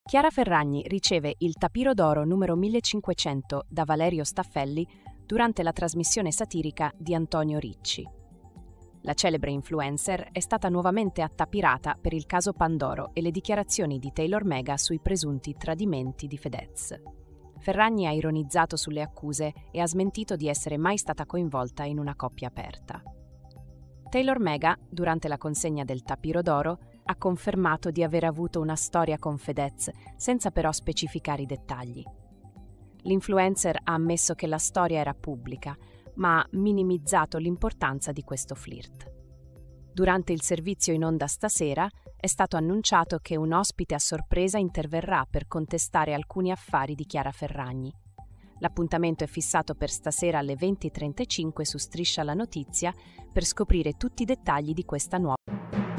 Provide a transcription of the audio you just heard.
Chiara Ferragni riceve il Tapiro d'Oro numero 1500 da Valerio Staffelli durante la trasmissione satirica di Antonio Ricci. La celebre influencer è stata nuovamente attapirata per il caso Pandoro e le dichiarazioni di Taylor Mega sui presunti tradimenti di Fedez. Ferragni ha ironizzato sulle accuse e ha smentito di essere mai stata coinvolta in una coppia aperta. Taylor Mega, durante la consegna del Tapiro d'Oro, ha confermato di aver avuto una storia con Fedez, senza però specificare i dettagli. L'influencer ha ammesso che la storia era pubblica, ma ha minimizzato l'importanza di questo flirt. Durante il servizio in onda stasera è stato annunciato che un ospite a sorpresa interverrà per contestare alcuni affari di Chiara Ferragni. L'appuntamento è fissato per stasera alle 20:35 su Striscia la Notizia per scoprire tutti i dettagli di questa nuova